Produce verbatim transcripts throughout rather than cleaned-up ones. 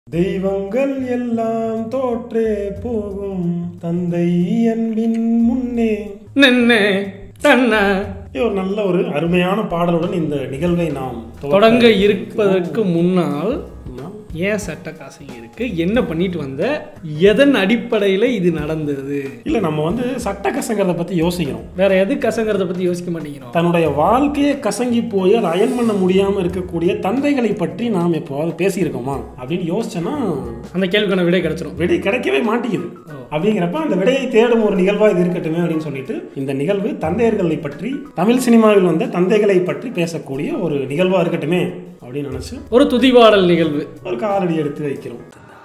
தெய்வங்கள் எல்லாம் தோற்றே போகும் தந்தை அன்பின் முன்னே நின்னே தன்ன. ஒரு நல்ல ஒரு அருமையான பாடலுடன் இந்த நிகழ்வை நாம் தொடங்க இருப்பதற்கு முன்னால் ஏன் சட்ட காசிங்க இருக்கு, என்ன பண்ணிட்டு வந்த, எதன் அடிப்படையில் இது நடந்தது? இல்லை, நம்ம வந்து சட்ட கசங்கிறத பற்றி யோசிக்கிறோம், வேற எது கசங்கிறத பற்றி யோசிக்க மாட்டேங்கிறோம். தன்னுடைய வாழ்க்கையை கசங்கி போய் அதை அயன் பண்ண முடியாமல் இருக்கக்கூடிய தந்தைகளை பற்றி நாம் எப்போவாது பேசியிருக்கோமா அப்படின்னு யோசிச்சோன்னா அந்த கேள்விக்கான விடை கிடைச்சிடும். விடை கிடைக்கவே மாட்டேங்குது. அப்படிங்கிறப்ப அந்த விடையை தேடும் ஒரு நிகழ்வாக இது இருக்கட்டுமே அப்படின்னு சொல்லிட்டு இந்த நிகழ்வு தந்தையர்களை பற்றி, தமிழ் சினிமாவில் வந்த தந்தைகளை பற்றி பேசக்கூடிய ஒரு நிகழ்வாக இருக்கட்டுமே அப்படின்னு நினைச்சு ஒரு துதிபாடல் நிகழ்வு ஒரு காலடி எடுத்து வைக்கிறோம்.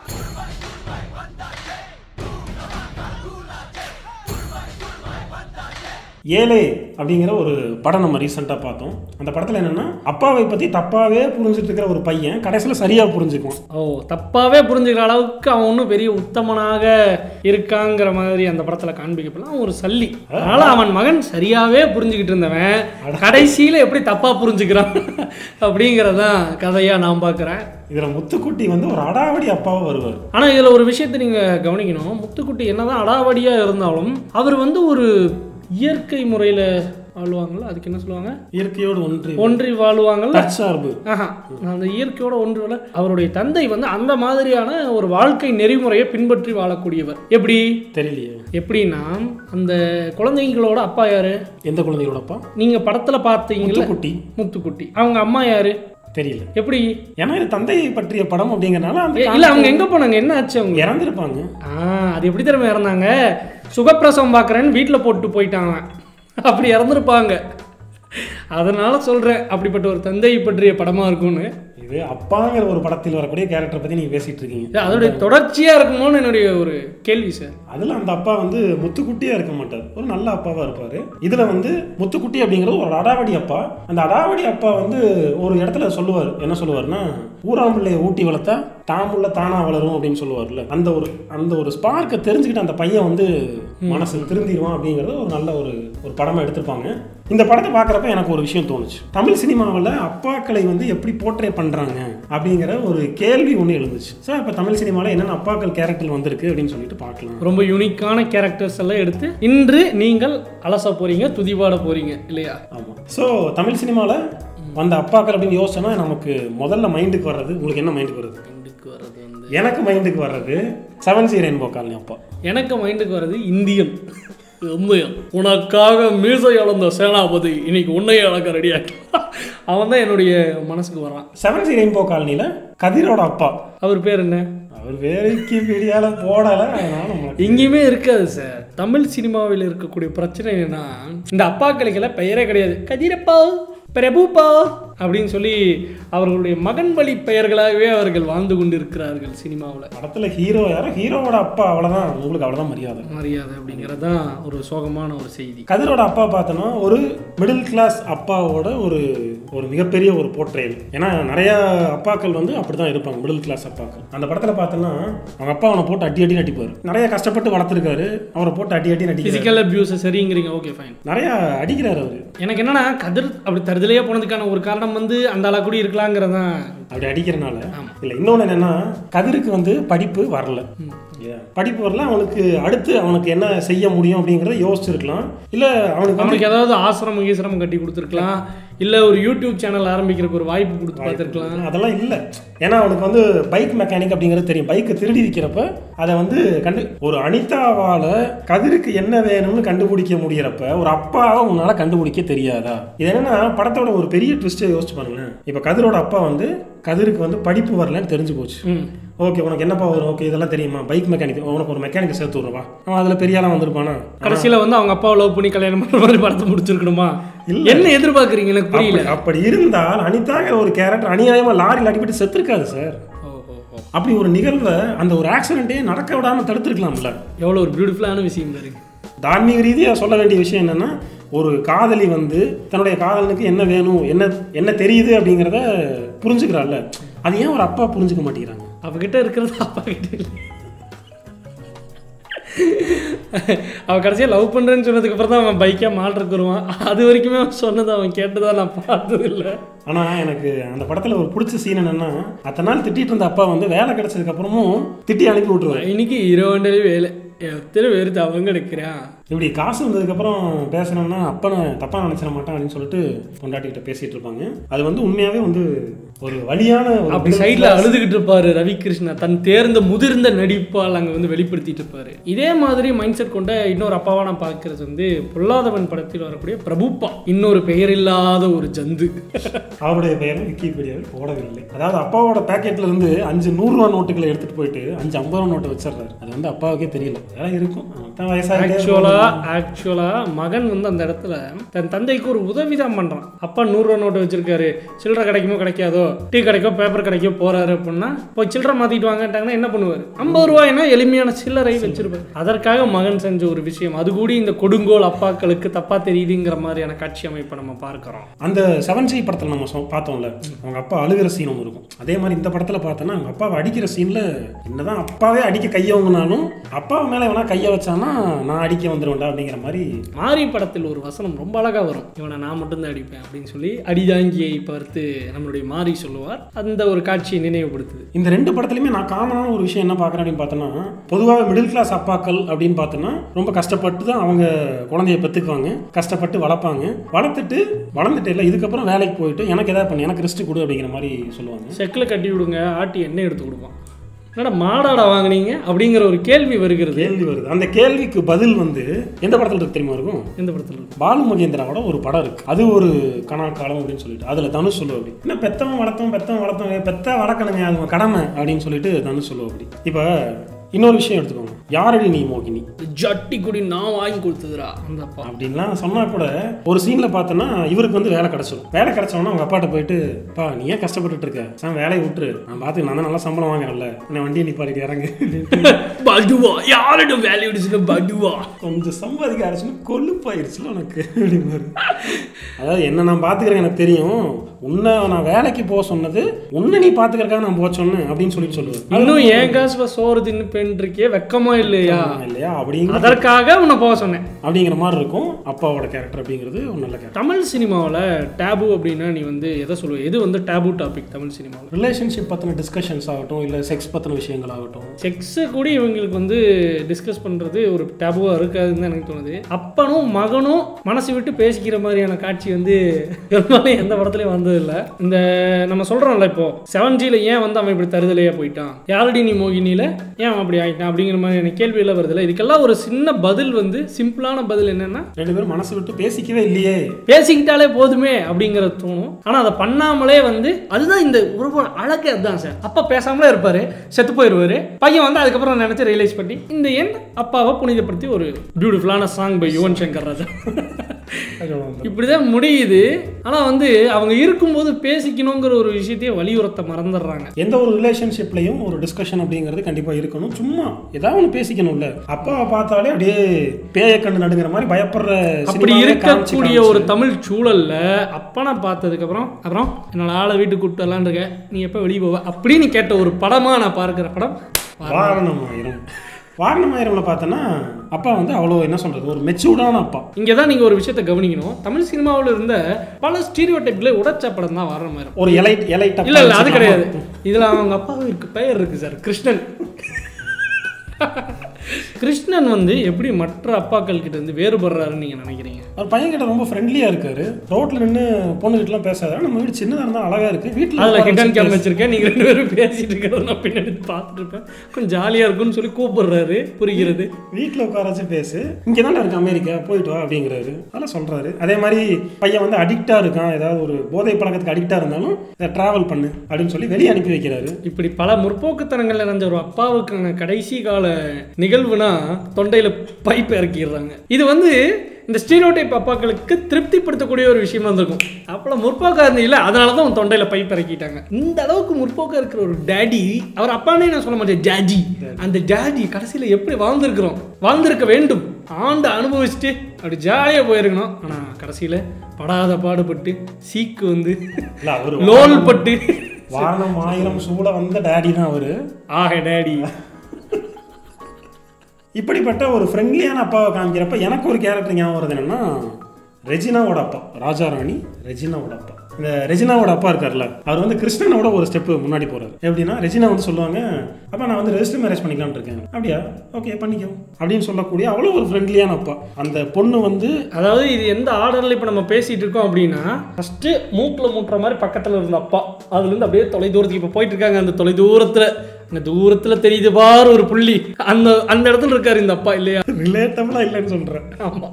ஏழை அப்படிங்கிற ஒரு படம் நம்ம ரீசெண்டாக பார்த்தோம். அந்த படத்தில் என்னென்னா, அப்பாவை பற்றி தப்பாகவே புரிஞ்சுட்டு இருக்கிற ஒரு பையன் கடைசியில் சரியாக புரிஞ்சுக்குவான். ஓ, தப்பாகவே புரிஞ்சுக்கிற அளவுக்கு அவன் ஒன்றும் பெரிய உத்தமனாக இருக்காங்கிற மாதிரி அந்த படத்தில் காண்பிக்கப்படலாம். ஒரு சல்லி, அதனால் அவன் மகன் சரியாகவே புரிஞ்சுக்கிட்டு இருந்தவன் கடைசியில் எப்படி தப்பாக புரிஞ்சுக்கிறான் அப்படிங்கிறதான் கதையாக நான் பார்க்குறேன். இதில் முத்துக்குட்டி வந்து ஒரு அடாவடி அப்பாவும் வருவார். ஆனால் இதில் ஒரு விஷயத்தை நீங்கள் கவனிக்கணும். முத்துக்குட்டி என்னதான் அடாவடியாக இருந்தாலும் அவர் வந்து ஒரு இயற்கை முறையில் வாழ்வாங்கல்ல, அதுக்கு என்ன சொல்லுவாங்க, இயற்கையோடு ஒன்றி ஒன்றி வாழ்வாங்கல்ல, சார்பு. ஆஹா, அந்த இயற்கையோட ஒன்று. அவருடைய தந்தை வந்து அந்த மாதிரியான ஒரு வாழ்க்கை நெறிமுறையை பின்பற்றி வாழக்கூடியவர். எப்படி தெரியலையே. எப்படின்னா, அந்த குழந்தைங்களோட அப்பா யாரு? எந்த குழந்தைகளோட அப்பா? நீங்க படத்துல பார்த்தீங்களா, முத்துக்குட்டி. முத்துக்குட்டி. அவங்க அம்மா யாரு தெரியல. எப்படி? ஏன்னா இது தந்தையை பற்றிய படம் அப்படிங்கறனால இல்ல, அவங்க எங்க போனாங்க, என்ன ஆச்சு? அவங்க இறந்துருப்பாங்க. ஆஹ் அது எப்படி தெரியுமா இறந்தாங்க? சுகப்பிரசவம் பார்க்குறேன்னு வீட்டில் போட்டு போயிட்டாங்க, அப்படி இறந்துருப்பாங்க. அதனால சொல்றேன், அப்படிப்பட்ட ஒரு தந்தையை பற்றிய படமா இருக்கும்னு. இது அப்பாங்கிற ஒரு படத்தில் வரக்கூடிய கேரக்டரை பற்றி நீங்கள் பேசிட்டு இருக்கீங்க. அதோடைய தொடர்ச்சியாக இருக்குமோன்னு என்னுடைய ஒரு கேள்வி சார். அதில் அந்த அப்பா வந்து முத்துக்குட்டியாக இருக்க மாட்டார், ஒரு நல்ல அப்பாவாக இருப்பார். இதில் வந்து முத்துக்குட்டி அப்படிங்கிறது ஒரு அடாவடி அப்பா. அந்த அடாவடி அப்பா வந்து ஒரு இடத்துல சொல்லுவார், என்ன சொல்லுவார்னா, ஊராம்பிள்ளையை ஊட்டி வளர்த்தா தாமுள்ள தானா வளரும் அப்படின்னு சொல்லுவார்ல. அந்த ஒரு அந்த ஒரு ஸ்பார்க்கை தெரிஞ்சுக்கிட்டு அந்த பையன் வந்து மனசு திருந்திடுவான் அப்படிங்கிறது ஒரு நல்ல ஒரு ஒரு படமாக எடுத்திருப்பாங்க. இந்த படத்தை பார்க்குறப்ப எனக்கு ஒரு விஷயம் தோணுச்சு. தமிழ் சினிமாவில் அப்பாக்களை வந்து எப்படி போர்ட்ரே பண்ணுறாங்க அப்படிங்கிற ஒரு கேள்வி ஒன்று எழுந்துச்சு. சார், இப்போ தமிழ் சினிமாவில் என்னென்ன அப்பாக்கள் கேரக்டர் வந்திருக்கு அப்படின்னு சொல்லிட்டு பார்க்கலாம். ரொம்ப யூனிக்கான கேரக்டர்ஸ் எல்லாம் எடுத்து இன்று நீங்கள் அலச போறீங்க, துதிபாட போறீங்க இல்லையா? ஆமாம். ஸோ தமிழ் சினிமாவில் வந்த அப்பாக்கள் அப்படின்னு யோசிச்சோன்னா நமக்கு முதல்ல மைண்டுக்கு வர்றது, உங்களுக்கு என்ன மைண்டுக்கு வருது? மைண்டுக்கு வர்றது வந்து, எனக்கு மைண்டுக்கு வர்றது செவன் சி ரெயின்போ காலனி அப்பா. எனக்கு மைண்டுக்கு வர்றது இந்தியன். உனக்காக மீசை அளந்த சேனாபதி இன்னைக்கு உன்னையே அளக்க ரெடியாக்கி, அவன் தான் என்னுடைய மனசுக்கு வரான். செவன் சி ரெயின்போ காலனியில் கதிரோட அப்பா, அவர் பேர் என்ன? அவர் வேலைக்கு வீடியால போடலை, எங்கேயுமே இருக்காது சார். தமிழ் சினிமாவில் இருக்கக்கூடிய பிரச்சனை என்னன்னா, இந்த அப்பாக்களுக்கெல்லாம் பெயரே கிடையாது. கதிரப்பா, பிரபுப்பா அப்படின்னு சொல்லி அவர்களுடைய மகன் வழி பெயர்களாகவே அவர்கள் வாழ்ந்து கொண்டு இருக்கிறார்கள் சினிமாவில். படத்தில் ஹீரோ யாரோ, ஹீரோவோட அப்பா, அவ்வளோதான், உங்களுக்கு அவ்வளோதான் மரியாதை மரியாதை அப்படிங்கிறது தான் ஒரு சோகமான ஒரு செய்தி. கதிரோட அப்பா பார்த்தோன்னா ஒரு மிடில் கிளாஸ் அப்பாவோட ஒரு ஒரு மிகப்பெரிய ஒரு போர்ட்ரேல். ஏன்னா நிறைய அப்பாக்கள் வந்து அப்படி தான் இருப்பாங்க, மிடில் கிளாஸ் அப்பாக்கள். அந்த படத்தில் பார்த்தோன்னா அவங்க அப்பா அவனை போட்டு அடி அடி நடிப்பார். நிறைய கஷ்டப்பட்டு வளர்த்துருக்காரு, அவரை போட்டு அடி அடி நடி, ஃபிசிக்கல் அபியூஸ் சரிங்கிறீங்க. Okay fine. நிறைய அடிக்கிறார் அவர். எனக்கு என்னன்னா, கதிர் அப்படி தருதலையே போனதுக்கான ஒரு காரணம் வந்து அந்த அளவு கூட இருக்கலாங்கிறதான், அப்படி அடிக்கிறனால. இல்லை, இன்னொன்று என்னன்னா, கதிருக்கு வந்து படிப்பு வரல, படிப்பு வரல, அவனுக்கு அடுத்து அவனுக்கு என்ன செய்ய முடியும் அப்படிங்கிறத யோசிச்சிருக்கலாம். இல்லை அவனுக்கு அவனுக்கு ஏதாவது ஆசிரமம் ஈசிரமம் கட்டி கொடுத்துருக்கலாம், இல்லை ஒரு யூடியூப் சேனல் ஆரம்பிக்கிறதுக்கு ஒரு வாய்ப்பு கொடுத்து பார்த்துருக்கலாம். அதெல்லாம் இல்லை. ஏன்னா அவனுக்கு வந்து பைக் மெக்கானிக் அப்படிங்கிறது தெரியும். பைக்கை திருடி விற்கிறப்ப அதை வந்து கண்டு ஒரு அனிதாவால் கதிருக்கு என்ன வேணும்னு கண்டுபிடிக்க முடியறப்ப ஒரு அப்பாவை உன்னால் கண்டுபிடிக்க தெரியாதா? இது என்னன்னா படத்தோட ஒரு பெரிய ட்விஸ்ட்டை யோசிச்சு பாருங்களேன். இப்போ கதிரோட அப்பா வந்து கதிருக்கு வந்து படிப்பு வரலன்னு தெரிஞ்சு போச்சு. ஓகே, உனக்கு என்னப்பா வரும்? ஓகே, இதெல்லாம் தெரியுமா? பைக் மெக்கானிக், உனக்கு ஒரு மெக்கானிக் சேர்த்து விடுறவா? அவன் அதில் பெரிய ஆளாக வந்திருப்பானா? கடைசியில் வந்து அவங்க அப்பாவை லவ் பண்ணி கல்யாணம் பண்ணுற மாதிரி படத்தை முடிச்சிருக்கணுமா? இல்லை, என்ன எதிர்பார்க்குறீங்க? எனக்கு புரியல. அப்படி இருந்தால் அனிதாங்கிற ஒரு கேரக்டர் அநியாயமாக லாரியில் அடிபட்டு செத்துருக்காது சார். அப்படி ஒரு நிகழ்வை, அந்த ஒரு ஆக்சிடென்ட்டே நடக்க விடாமல் தடுத்துருக்கலாம்ல. எவ்வளோ ஒரு பியூட்டிஃபுல்லான விஷயம் இருக்கு. தார்மீக ரீதியாக சொல்ல வேண்டிய விஷயம் என்னென்னா, ஒரு காதலி வந்து தன்னுடைய காதலனுக்கு என்ன வேணும், என்ன என்ன தெரியுது அப்படிங்கிறத புரிஞ்சுக்கிறாள்ல. அது ஏன் ஒரு அப்பா புரிஞ்சுக்க மாட்டேங்கிறாங்க? அவகிட்ட இருக்கிறது அப்பா கிட்ட இல்லை. அவன் கடைசியாக லவ் பண்ணுறேன்னு சொன்னதுக்கு அப்புறம் தான் அவன் பைக்காக மாட்டுறக்கு வருவான். அது வரைக்குமே அவன் சொன்னதை அவன் கேட்டதான் நான் பார்த்ததில்லை. ஆனால் எனக்கு அந்த படத்தில் ஒரு பிடிச்ச சீன் என்னென்னா, அத்தனை நாள் திட்டிகிட்டு இருந்த அப்பா வந்து வேலை கிடைச்சதுக்கப்புறமும் திட்டி அனுப்பி விட்ருவார். இன்னைக்கு இரவு வேலை எத்தனை பேருக்கு அவங்க எடுக்கிறான். இப்படி காசு வந்ததுக்கப்புறம் பேசணும்னா அப்பனை தப்பாக நினச்சிட மாட்டான் அப்படின்னு சொல்லிட்டு பொண்டாட்டிகிட்ட பேசிகிட்டு இருப்பாங்க. அது வந்து உண்மையாகவே வந்து ஒரு வழியான அப்படி சைடில் அழுதுகிட்டு இருப்பாரு ரவி கிருஷ்ணா, தன் தேர்ந்த முதிர்ந்த நடிப்பால் அங்கே வந்து வெளிப்படுத்திட்டு இருப்பாரு. இதே மாதிரி மைண்ட் செட் கொண்ட இன்னொரு அப்பாவா நான் பார்க்கறது வந்து பொல்லாதவன் படத்தில் வரக்கூடிய பிரபுப்பா, இன்னொரு பெயர் இல்லாத ஒரு ஜந்து. அவருடைய பெயரும் விக்கிபீடியாவில் போடவில்லை. அதாவது அப்பாவோட பேக்கெட்ல இருந்து அஞ்சு நூறு ரூபா நோட்டுகளை எடுத்துட்டு போயிட்டு அஞ்சு ஐம்பது ரூபா நோட்டை வச்சிடறாரு. அது வந்து அப்பாவுக்கே தெரியல, அதெல்லாம் இருக்கும். ஆக்சுவலா ஆக்சுவலா மகன் வந்து அந்த இடத்துல தன் தந்தைக்கு ஒரு உதவிதான் பண்றான். அப்பா நூறு ரூபா நோட்டை வச்சிருக்காரு, சில்லறை கிடைக்குமோ கிடைக்காதோ, டீ கிடைக்கோ பேப்பர் கிடைக்கோ போறாரு அப்படின்னா போய் சில்லறை மாத்திட்டு வாங்கிட்டாங்கன்னா என்ன பண்ணுவாரு? ஐம்பது ரூபாய்னா எளிமையான சில்லறை வச்சிருப்பாரு. அதற்காக மகன் செஞ்ச ஒரு விஷயம், அது கூட இந்த கொடுங்கோல் அப்பாக்களுக்கு தப்பா தெரியுதுங்கிற மாதிரியான காட்சி அமைப்பை நம்ம பார்க்கிறோம். அந்த செவன் ஜி படத்தில் நம்ம பார்த்தோம்ல, அவங்க அப்பா அழுகிற சீன் ஒன்று இருக்கும். அதே மாதிரி இந்த படத்தில் பார்த்தோன்னா அவங்க அப்பாவை அடிக்கிற சீன்ல என்னதான் அப்பாவே அடிக்க கையவங்கனாலும் அப்பா மேலே வேணா கையை வச்சானா நான் அடிக்க வந்துடுவேன்டா அப்படிங்கிற மாதிரி. மாரி படத்தில் ஒரு வசனம் ரொம்ப அழகா வரும், இவனை நான் மட்டும்தான் அடிப்பேன் அப்படின்னு சொல்லி அடிதாங்கியை பார்த்து நம்மளுடைய மாரி சொல்லுவார். அந்த ஒரு காட்சியை நினைவுபடுத்துது. இந்த ரெண்டு படத்துலையுமே நான் காமனான ஒரு விஷயம் என்ன பார்க்குறேன் அப்படின்னு பார்த்தோன்னா, பொதுவாக மிடில் கிளாஸ் அப்பாக்கள் அப்படின்னு பார்த்தோன்னா ரொம்ப கஷ்டப்பட்டு தான் அவங்க குழந்தைய பெற்றுக்குவாங்க, கஷ்டப்பட்டு வளர்ப்பாங்க. வளர்த்துட்டு வளர்ந்துட்டு இல்லை இதுக்கப்புறம் வேலைக்கு போயிட்டு எனக்கு எதாவது பண்ணி எனக்கு ரெஸ்ட் கொடு அப்படிங்கிற மாதிரி சொல்லுவாங்க. செக்கில் கட்டி விடுங்க, ஆட்டி எண்ணெய் எடுத்து கொடுப்பான். என்னடா மாடாடா வாங்கினீங்க அப்படிங்கிற ஒரு கேள்வி வருகிறது. கேள்வி வருது. அந்த கேள்விக்கு பதில் வந்து எந்த படத்தில் இருக்கு தெரியுமா இருக்கும்? எந்த படத்தில் இருக்கு? பாலு மகேந்திராவோட ஒரு படம் இருக்கு, அது ஒரு கனாக்காலம் அப்படின்னு சொல்லிட்டு அதில் தனுஷ் சொல்லுவா அப்படி, என்ன பெத்தவன் வளர்த்தவன் பெத்தவன் வளர்த்தவன் பெத்த வளர்க்கணுங்க அது கடமை அப்படின்னு சொல்லிட்டு தனுஷ் சொல்லுவா அப்படி. இப்போ இன்னொரு விஷயம் எடுத்துக்கோங்க, யாரடி நீ மோகினி ஜட்டி குடி நான் வாங்கி கொடுத்ததுரா அந்த அப்பா அப்படின்லாம் சொன்னா கூட ஒரு சீன்ல பார்த்தோன்னா இவருக்கு வந்து வேலை கிடைச்சிடும். வேலை கிடைச்சோன்னா அவங்க அப்பாட்ட போயிட்டு, பா நீ ஏன் கஷ்டப்பட்டு இருக்க, சார் வேலையை விட்டுரு, நான் பார்த்து நான் தான் நல்லா சம்பளம் வாங்குறேன்ல, என்ன வண்டியை நிப்பாட்டி இறங்கு படுவா யாரோட வேலையை விடுச்சுன்னா படுவா கொஞ்சம் சம்பாதிக்க ஆரம்பிச்சுன்னு கொழுப்பாயிருச்சுல உனக்கு அப்படின்னு. அதாவது என்ன நான் பார்த்துக்கிறேன் எனக்கு தெரியும், உன்னை நான் வேலைக்கு போக சொன்னது உன்னை நீ பார்த்துக்கிறக்காக நான் போக சொன்னேன் அப்படின்னு சொல்லிட்டு சொல்லுவேன். இன்னும் ஏன் காசு சோறு தின்னு பெண்றிருக்கே வெக்கமா இல்லையா இல்லையா அப்படிங்கிற அதற்காக உன்னை போக சொன்னேன் அப்படிங்கிற மாதிரி இருக்கும் அப்பாவோட கேரக்டர் அப்படிங்கிறது ஒரு நல்ல கேரக்டர். தமிழ் சினிமாவில் டேபு அப்படின்னா நீ வந்து எதை சொல்லுவ? எது வந்து டேபு டாபிக் தமிழ் சினிமாவில்? ரிலேஷன்ஷிப் பற்றின டிஸ்கஷன்ஸ் ஆகட்டும், இல்லை செக்ஸ் பற்றின விஷயங்கள் ஆகட்டும். செக்ஸு கூட இவங்களுக்கு வந்து டிஸ்கஸ் பண்ணுறது ஒரு டேபுவாக இருக்காதுன்னு தான் எனக்கு தோணுது. அப்பனும் மகனும் மனசு விட்டு பேசிக்கிற மாதிரியான காட்சி வந்து பெரும்பாலும் எந்த படத்துலையும் வந்ததில்லை. இந்த நம்ம சொல்கிறோம்ல இப்போ செவன் ஜியில் ஏன் வந்து அவன் இப்படி தருதலையா போயிட்டான், யாரடி நீ மோகினியில் ஏன் அவன் அப்படி ஆகிட்டான் அப்படிங்கிற மாதிரியான கேள்வியெல்லாம் வருதில்ல. இதுக்கெல்லாம் ஒரு சின்ன பதில் வந்து சிம்பிளான பதில் என்னன்னா, ரெண்டு பேரும் மனசு விட்டு பேசிக்கவே இல்லையே, பேசிக்கிட்டாலே போதுமே அப்படிங்கிற தோணும். ஆனால் அதை பண்ணாமலே வந்து அதுதான் இந்த ஒரு அழகு. அதுதான் சார், அப்பா பேசாமலே இருப்பாரு, செத்து போயிடுவாரு, பையன் வந்து அதுக்கப்புறம் நினைச்சு ரியலைஸ் பண்ணி இந்த என் அப்பாவை புனிதப்படுத்தி ஒரு பியூட்டிஃபுல்லான சாங் பை யுவன் சங்கர் ராஜா இப்படிதான் முடியுது. ஆனா வந்து அவங்க இருக்கும்போது பேசிக்கணுங்கிற ஒரு விஷயத்தையே வலியுறுத்த மறந்துடுறாங்க. எந்த ஒரு ரிலேஷன்ஷிப்லையும் ஒரு டிஸ்கஷன் அப்படிங்கிறது கண்டிப்பா இருக்கணும். சும்மா ஏதாவது ஒன்று பேசிக்கணும்ல. அப்பாவை பார்த்தாலே அப்படியே பேய கண்டு நடுங்கிற மாதிரி பயப்படுற அப்படி இருக்கக்கூடிய ஒரு தமிழ் சூழல்ல அப்பனை பார்த்ததுக்கு அப்புறம் அப்புறம் என்னோட ஆளை வீட்டுக்கு கூப்பிட்டு வரலான்னு இருக்க, நீ எப்ப வெளியே போவ அப்படின்னு கேட்ட ஒரு படமா நான் பார்க்கிற படம் வாரணமாயிரம். வாரணமாயிரம்ல பார்த்தோன்னா அப்பா வந்து அவ்வளோ என்ன சொல்றது ஒரு மெச்சூர்டான அப்பா. இங்கே தான் நீங்கள் ஒரு விஷயத்தை கவனிக்கணும். தமிழ் சினிமாவில் இருந்த பல ஸ்டீரியோ டைப்ல உடைச்ச படம் தான் வாரணமாயிரம். ஒரு எலைட் எலைட் இல்லை இல்லை அது கிடையாது. இதில் அவங்க அப்பாவுக்கு பெயர் இருக்கு சார், கிருஷ்ணன். கிருஷ்ணன் வந்து எப்படி மற்ற அப்பாக்கள் கிட்ட இருந்து வேறுபடுறாருன்னு நீங்க நினைக்கிறீங்க? அவர் பையன் கிட்ட ரொம்ப ஃப்ரெண்ட்லியா இருக்காரு. ரோட்ல நின்று பொண்ணு கிட்ட எல்லாம் பேசாத, நம்ம வீடு சின்னதா இருந்தா அழகா இருக்கு, வீட்டுல அதுல ஹிடன் கேம் வச்சிருக்கேன், நீங்க ரெண்டு பேரும் பேசிட்டு இருக்கிறத நான் பின்னாடி பார்த்துட்டு இருப்பேன், கொஞ்சம் ஜாலியா இருக்குன்னு சொல்லி கூப்பிடுறாரு. புரிகிறது, வீட்டுல உட்கார வச்சு பேசு, இங்க தானே இருக்கு அமெரிக்கா, போயிட்டு வா அப்படிங்கிறாரு, அதெல்லாம் சொல்றாரு. அதே மாதிரி பையன் வந்து அடிக்டா இருக்கான், ஏதாவது ஒரு போதை பழக்கத்துக்கு அடிக்டா இருந்தாலும் டிராவல் பண்ணு அப்படின்னு சொல்லி வெளியே அனுப்பி வைக்கிறாரு. இப்படி பல முற்போக்குத்தனங்கள் நிறைஞ்ச ஒரு அப்பாவுக்கான கடைசி கால நிகழ்வுனா தொண்டையில பைப் இறக்கிடுறாங்க. இது வந்து இந்த ஸ்டீரியோடைப் அப்பாக்களுக்கு திருப்திப்படுத்தக்கூடிய ஒரு விஷயமா இருந்திருக்கும். அப்போ முற்போக்கா இருந்தீங்களா, அதனால தான் உன் தொண்டையில பைப் இறக்கிட்டாங்க. இந்த அளவுக்கு முற்போக்கா இருக்கிற ஒரு டேடி, அவர் அப்பானே நான் சொல்ல மாட்டேன், ஜாஜி, அந்த ஜாஜி கடைசியில் எப்படி வாழ்ந்திருக்கிறோம், வாழ்ந்திருக்க வேண்டும், ஆண்டு அனுபவிச்சுட்டு அப்படி ஜாலியா போயிருக்கணும். ஆனா கடைசியில படாத பாடுபட்டு சீக்கு வந்து லோல் பட்டு வாரணம் ஆயிரம் சூழ வந்த டேடி தான் அவரு. ஆக டேடி இப்படிப்பட்ட ஒரு ஃப்ரெண்ட்லியான அப்பாவை காமிக்கிறப்ப எனக்கு ஒரு கேரக்டர் ஞாபகம் வருது என்னன்னா, ரெஜினாவோட அப்பா, ராஜா ராணி ரெஜினாவோட அப்பா. இந்த ரெஜினாவோட அப்பா இருக்கார்ல, அவர் வந்து கிருஷ்ணனோட ஒரு ஸ்டெப்பு முன்னாடி போறாரு. எப்படின்னா, ரெஜினா வந்து சொல்லுவாங்க, அப்பா நான் வந்து ரெஜிஸ்டர் மேரேஜ் பண்ணிக்கலாம்னு இருக்கேன். அப்படியா, ஓகே பண்ணிக்கோ அப்படின்னு சொல்லக்கூடிய அவ்வளோ ஒரு ஃப்ரெண்ட்லியான அப்பா. அந்த பொண்ணு வந்து, அதாவது இது எந்த ஆர்டர்ல இப்போ நம்ம பேசிட்டு இருக்கோம் அப்படின்னா, ஃபர்ஸ்ட் மூக்கில் மூட்டுற மாதிரி பக்கத்தில் இருந்த அப்பா, அதுலேருந்து அப்படியே தொலை தூரத்துக்கு இப்போ போயிட்டு இருக்காங்க. அந்த தொலை தூரத்தில், அந்த தூரத்தில் தெரியுது பாரு ஒரு புள்ளி, அந்த அந்த இடத்துல இருக்காரு இந்த அப்பா இல்லையா? ரிலேட்டபிளா இல்லைன்னு சொல்றேன். ஆமா,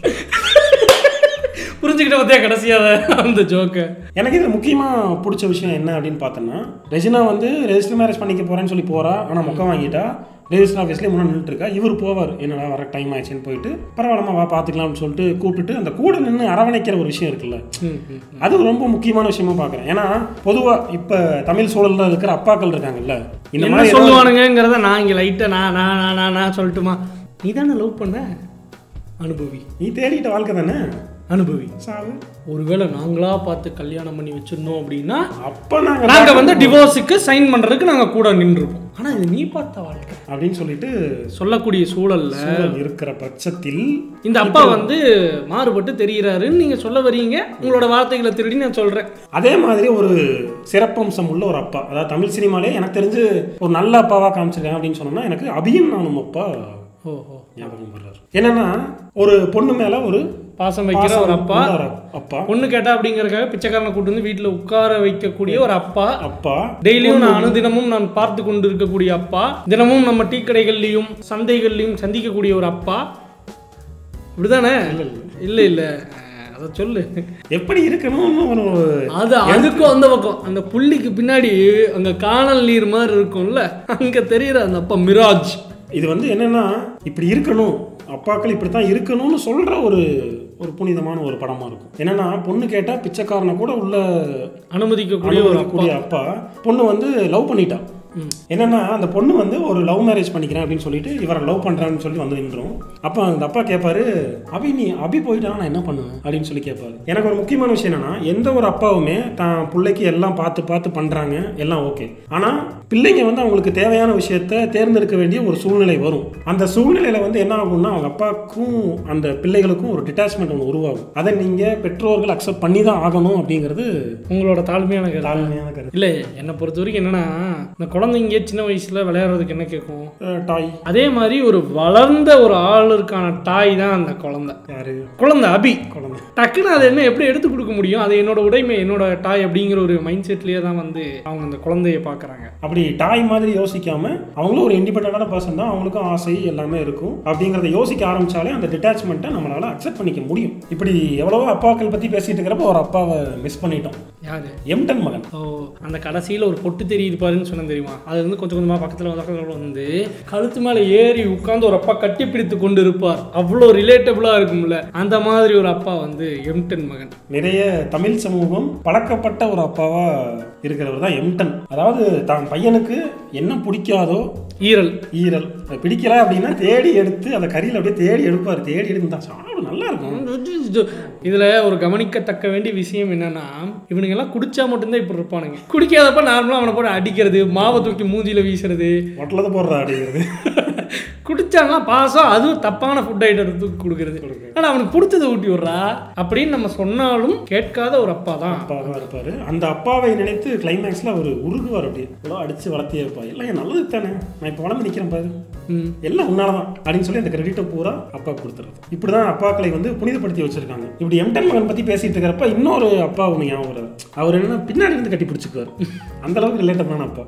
புரிஞ்சுக்கிட்ட பார்த்தியா கடைசியாக அந்த ஜோக்கு. எனக்கு இதில் முக்கியமாக பிடிச்ச விஷயம் என்ன அப்படின்னு பார்த்தோன்னா, ரெஜினா வந்து ரெஜிஸ்டர் மேரேஜ் பண்ணிக்க போகிறேன்னு சொல்லி போகிறா. ஆனால் மொக்க வாங்கிட்டா. ரெஜிஸ்டர் ஆஃபீஸ்லேயே முன்னாடி நின்றுட்டு இருக்கா. இவர் போவார், என்னடா வர டைம் ஆயிடுச்சுன்னு போயிட்டு, பரவாயில்லமா வா பார்த்துக்கலாம்னு சொல்லிட்டு கூப்பிட்டுட்டு அந்த கூட நின்று அரவணைக்கிற ஒரு விஷயம் இருக்குல்ல, அது ரொம்ப முக்கியமான விஷயமா பார்க்குறேன். ஏன்னா பொதுவாக இப்போ தமிழ் சூழலில் இருக்கிற அப்பாக்கள் இருக்காங்கல்ல, இந்த மாதிரி சொல்லுவானுங்கிறத நான் இங்கே லைட்டாக நான் நான் நான் நான் சொல்லட்டுமா? நீ தானே லவ் பண்ண, அனுபவி. நீ தேடிட்ட வாழ்க்கை தானே, அனுபவி. சாவு. ஒருவேளை நாங்களா பார்த்து கல்யாணம் பண்ணி வச்சிருந்தோம் அப்படின்னா அப்போ நாங்கள் நாங்கள் வந்து டிவோர்ஸுக்கு சைன் பண்ணுறதுக்கு நாங்கள் கூட நின்றுருப்போம். ஆனால் இது நீ பார்த்த வாழ்க்கை அப்படின்னு சொல்லிட்டு சொல்லக்கூடிய சூழல்ல இருக்கிற பட்சத்தில் இந்த அப்பா வந்து மாறுபட்டு தெரிகிறாருன்னு நீங்கள் சொல்ல வரீங்க. உங்களோட வார்த்தைகளை திருடி நான் சொல்கிறேன். அதே மாதிரி ஒரு சிறப்பம்சம் உள்ள ஒரு அப்பா, அதாவது தமிழ் சினிமாலே எனக்கு தெரிஞ்சு ஒரு நல்ல அப்பாவாக காமிச்சிருக்காங்க அப்படின்னு சொன்னோம்னா, எனக்கு அபியும் நானும் அப்பா ஓஹோ ஞாபகம் வர்றாரு. என்னன்னா, ஒரு பொண்ணு மேல ஒரு பாசம் வைக்கிற ஒரு அப்பா, அப்பா பொண்ணு கேட்டா அப்படிங்கறதுக்காக பிச்சைக்காரனை கூட்டு வந்து வீட்டுல உட்கார வைக்கக்கூடிய ஒரு அப்பா, அப்பா டெய்லியும் நான் அனுதினமும் நான் பார்த்து கொண்டு இருக்கக்கூடிய அப்பா, தினமும் நம்ம டீ கடைகள்லையும் சந்தைகள்லையும் சந்திக்கக்கூடிய ஒரு அப்பா. இப்படிதானே? இல்ல இல்ல அத சொல்லு, எப்படி இருக்கணும். அது அதுக்கும் அந்த பக்கம் அந்த புள்ளிக்கு பின்னாடி அங்க காணல் நீர் மாதிரி இருக்கும்ல, அங்க தெரியுற அந்த அப்பா மிராஜ். இது வந்து என்னன்னா, இப்படி இருக்கணும், அப்பாக்கள் இப்படித்தான் இருக்கணும்னு சொல்ற ஒரு ஒரு புனிதமான ஒரு படமா இருக்கும். என்னன்னா, பொண்ணு கேட்டா பிச்சைக்காரனை கூட உள்ள அனுமதிக்கக்கூடிய ஒரு அப்பா, பொண்ணு வந்து லவ் பண்ணிட்டா. என்னன்னா, அந்த பொண்ணு வந்து ஒரு லவ் மேரேஜ் பண்ணிக்கிறேன் அப்படின்னு சொல்லிட்டு இவரை லவ் பண்றான்னு சொல்லி வந்து நின்றோம். அப்போ அந்த அப்பா கேட்பாரு, அபி நீ அபி போயிட்டா நான் என்ன பண்ணுவேன் அப்படின்னு சொல்லி கேட்பாரு. எனக்கு ஒரு முக்கியமான விஷயம் என்னன்னா, எந்த ஒரு அப்பாவுமே தான் பிள்ளைக்கு எல்லாம் பார்த்து பார்த்து பண்றாங்க, எல்லாம் ஓகே. ஆனா பிள்ளைங்க வந்து அவங்களுக்கு தேவையான விஷயத்த தேர்ந்தெடுக்க வேண்டிய ஒரு சூழ்நிலை வரும். அந்த சூழ்நிலையில வந்து என்ன ஆகும்னா, அவங்க அப்பாவுக்கும் அந்த பிள்ளைகளுக்கும் ஒரு டிட்டாச்மெண்ட் ஒன்று உருவாகும். அதை நீங்க பெற்றோர்கள் அக்செப்ட் பண்ணி தான் ஆகணும் அப்படிங்கிறது உங்களோட தாழ்மையான தாழ்மையான கருத்து. இல்லை, என்னை பொறுத்த வரைக்கும் என்னன்னா, இந்த குழந்தைங்க சின்ன வயசுல விளையாடுறதுக்கு என்ன கேட்கும்? டாய். அதே மாதிரி ஒரு வளர்ந்த ஒரு ஆளுக்கான டாய் தான் அந்த குழந்தை. யாரு? குழந்தை அபி. குழந்தை டக்குன்னு அதை என்ன எப்படி எடுத்து கொடுக்க முடியும்? அது என்னோட உடைமை, என்னோட டாய் அப்படிங்கிற ஒரு மைண்ட் செட்லயே தான் வந்து அவங்க அந்த குழந்தைய பாக்குறாங்க. அப்படி டாய் மாதிரி யோசிக்காம அவங்களும் ஒரு இண்டிபெண்டன்டான பர்சன் தான், அவங்களுக்கும் ஆசை எல்லாமே இருக்கும். அப்படிங்கிறத யோசிக்க ஆரம்பிச்சாலே அந்த டிட்டாச்மெண்ட்டை நம்மளால அக்செப்ட் பண்ணிக்க முடியும். இப்படி எவ்வளவோ அப்பாக்கள் பத்தி பேசிட்டு இருக்கிறப்ப ஒரு அப்பாவை மிஸ் பண்ணிட்டோம். யாரு? எம்டன் மகன். ஓ, அந்த கடைசியில் ஒரு பொட்டு தெரியுது பாருன்னு சொன்ன தெரியுமா? அது வந்து கொஞ்சம் கொஞ்சமாக பக்கத்தில் வந்து கழுத்து மேலே ஏறி உட்காந்து ஒரு அப்பா கட்டி பிடித்து கொண்டு இருப்பார். அவ்வளோ ரிலேட்டபிளாக இருக்கும்ல, அந்த மாதிரி ஒரு அப்பா வந்து எம்டன் மகன். நிறைய தமிழ் சமூகம் பழக்கப்பட்ட ஒரு அப்பாவா இருக்கிறவர் தான் எம்டன். அதாவது தான் பையனுக்கு என்ன பிடிக்காதோ, ஈரல் ஈரல் பிடிக்கல அப்படின்னா தேடி எடுத்து அந்த கறியில் அப்படியே தேடி எடுப்பார். தேடி எடுத்து தான் சாப்பிட நல்லா இருக்கும். இதுல ஒரு கவனிக்கத்தக்க வேண்டிய விஷயம் என்னன்னா, இவனுங்க எல்லாம் குடிச்சா மட்டும்தான் இப்படி இருப்பானுங்க. குடிக்காதப்ப நார்மலா அவனை போட்டு அடிக்கிறது, மாவை தூக்கி மூஞ்சியில வீசுறது, ஒட்டலத போடுறா அடிக்கிறது. குடிச்சாங்கன்னா பாசம், அதுவும் தப்பான ஃபுட் ஐட்டம் தூக்கி கொடுக்கறது. ஆனால் அவனுக்கு பிடிச்சதை ஊட்டி விட்றா அப்படின்னு நம்ம சொன்னாலும் கேட்காத ஒரு அப்பா தான் அப்பாவாக இருப்பாரு. அந்த அப்பாவை நினைத்து கிளைமேக்ஸ்ல அவர் உருகுவார். அப்படியே இவ்வளோ அடிச்சு வளர்த்தியே இருப்பா, எல்லாம் என் நல்லது தானே, நான் இப்போ வளர்ந்து நிற்கிறேன் பாரு, எல்லாம் உன்னாலதான் அப்படின்னு சொல்லி அந்த கிரெடிட்டை பூரா அப்பா கொடுத்துறது. இப்படிதான் அப்பாக்களை வந்து புனிதப்படுத்தி வச்சிருக்காங்க. இப்படி எம்டன் மகன் பத்தி பேசிட்டு இருக்கிறப்ப இன்னொரு அப்பா ஒன்று ஞாபகம் வராது. அவர் என்னன்னா பின்னாடி இருந்து கட்டி பிடிச்சிக்குவார். அந்த அளவுக்கு ரிலேட்டபிளான அப்பா.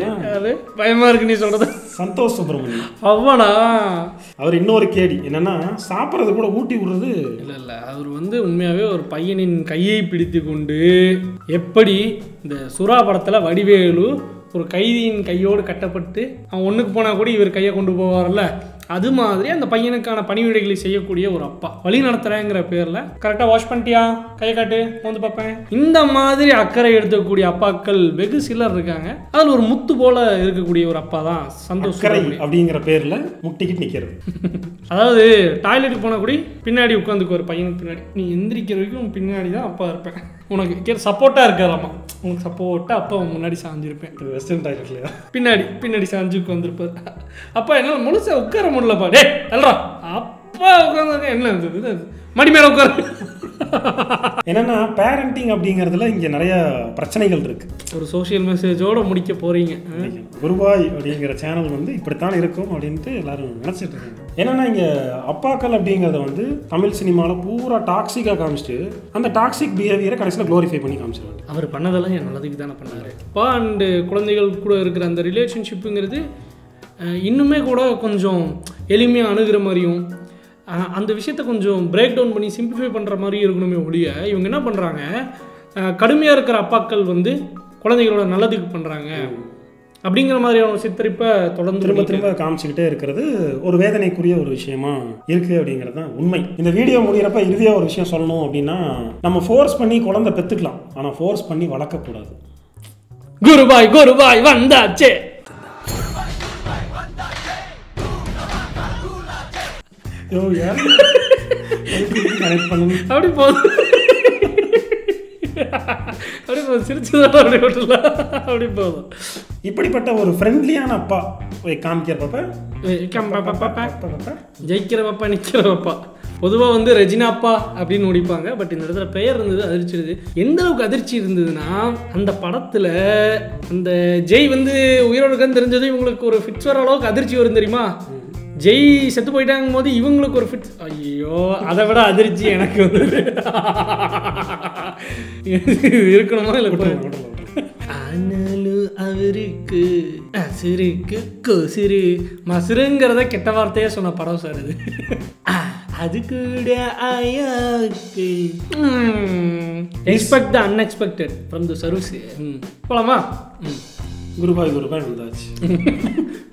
பயமா இருக்கு நீ சொல்றது. சந்தோஷ் சுப்ரமணியம். அவ்வளோ அவர் இன்னொரு கேடி என்னன்னா, சாப்பிட்றது கூட ஊட்டி விடுறது இல்லை இல்லை. அவர் வந்து உண்மையாகவே ஒரு பையனின் கையை பிடித்து கொண்டு, எப்படி இந்த சுறா படத்தில் வடிவேலு ஒரு கைதியின் கையோடு கட்டப்பட்டு அவன் ஒன்றுக்கு போனால் கூட இவர் கையை கொண்டு போவார்ல, அது மாதிரி அந்த பையனுக்கான பணிவிடைகளை செய்யக்கூடிய ஒரு அப்பா. வழி நடத்துறேங்கிற பேர்ல கரெக்டா வாஷ் பண்ணிட்டியா, கையை காட்டு, வந்து பார்ப்பேன், இந்த மாதிரி அக்கறை எடுத்துக்கூடிய அப்பாக்கள் வெகு சிலர் இருக்காங்க. அதில் ஒரு முத்து போல இருக்கக்கூடிய ஒரு அப்பா தான் சந்தோஷ் அப்படிங்கிற பேர்ல முட்டிக்கிட்டு நிற்கிறது. அதாவது டாய்லெட்டுக்கு போனால் கூட பின்னாடி உட்காந்துக்கு ஒரு பையனுக்கு பின்னாடி, நீ எந்திரிக்கிற வரைக்கும் பின்னாடி தான் அப்பா இருப்பேன் உனக்கு சப்போர்ட்டாக இருக்காராமா, உனக்கு சப்போர்ட்டாக அப்பா முன்னாடி சாஞ்சிருப்பேன். வெஸ்டர்ன் டைலர் இல்லையா, பின்னாடி பின்னாடி சாஞ்சுக்கு வந்திருப்பார். அப்பா என்னால் முழுசா உட்கார முடியலப்பா, டே தல்றா அப்பா உட்காந்து என்ன இருந்தது மடி மேலே உட்காரு. என்னன்னா பேரண்டிங் அப்படிங்கிறதுல இங்கே நிறைய பிரச்சனைகள் இருக்கு. ஒரு சோஷியல் மெசேஜோட முடிக்க போறீங்க. குருபாய் அப்படிங்கிற சேனல் வந்து இப்படித்தான் இருக்கும் அப்படின்ட்டு எல்லாரும் நினைச்சிட்டு இருக்காங்க. என்னன்னா இங்க அப்பாக்கள் அப்படிங்கிறத வந்து தமிழ் சினிமாவில் பூரா டாக்ஸிக்காக காமிச்சிட்டு அந்த டாக்ஸிக் பிஹேவியரை கடைசியில் க்ளோரிஃபை பண்ணி காமிச்சிருவாங்க. அவர் பண்ணதெல்லாம் என் நல்லதுக்கு தானே பண்ணாரு. அப்பா அண்டு குழந்தைகள் கூட இருக்கிற அந்த ரிலேஷன்ஷிப்புங்கிறது இன்னுமே கூட கொஞ்சம் எளிமையாக அணுகிற மாதிரியும் அந்த விஷயத்தை கொஞ்சம் பிரேக் டவுன் பண்ணி சிம்பிளிஃபை பண்ணுற மாதிரி இருக்கணுமே ஒழிய இவங்க என்ன பண்ணுறாங்க, கடுமையாக இருக்கிற அப்பாக்கள் வந்து குழந்தைகளோட நல்லதுக்கு பண்ணுறாங்க அப்படிங்கிற மாதிரியான சித்தரிப்பை தொடர்ந்து திரும்ப திரும்ப காமிச்சிக்கிட்டே இருக்கிறது ஒரு வேதனைக்குரிய ஒரு விஷயமா இருக்குது அப்படிங்கிறது தான் உண்மை. இந்த வீடியோ முடிகிறப்ப இறுதியாக ஒரு விஷயம் சொல்லணும் அப்படின்னா, நம்ம ஃபோர்ஸ் பண்ணி குழந்தை பெற்றுக்கலாம், ஆனால் ஃபோர்ஸ் பண்ணி வளர்க்கக்கூடாது. குருபாய் குருபாய் வந்தாச்சே. அப்படி போதும் அப்படி போதும் சிரிச்சுதான் அப்படி விட்டுலாம் அப்படி போதும். இப்படிப்பட்ட ஒரு ஃப்ரெண்ட்லியான அப்பா காமிக்கிறப்ப ஜெயிக்கிற பாப்பா நிற்கிற பாப்பா. பொதுவாக வந்து ரெஜினா அப்பா அப்படின்னு முடிப்பாங்க. பட் இந்த இடத்துல பெயர் இருந்தது அதிர்ச்சிடுது. எந்த அளவுக்கு அதிர்ச்சி இருந்ததுன்னா, அந்த படத்தில் அந்த ஜெய் வந்து உயிரோடு இருக்கான்னு தெரிஞ்சது இவங்களுக்கு ஒரு ஃபிட்ஸ் வர அளவுக்கு அதிர்ச்சி வரும் தெரியுமா. ஜெய் செத்து போயிட்டாங்கும் போது இவங்களுக்கு ஒரு ஃபிட்ஸ், ஐயோ அதை விட அதிர்ச்சி எனக்கு வந்து இருக்கணுமா இல்லை. ஆனாலும் அவருக்கு அசுருக்கு கொசுரு மசுருங்கிறத கெட்ட வார்த்தையே சொன்ன படம் சார் இது. அது கூட ஆயாக்கு expect the unexpected from the service. போலாமா? குருபாய் குருபாய் வந்தாச்சு.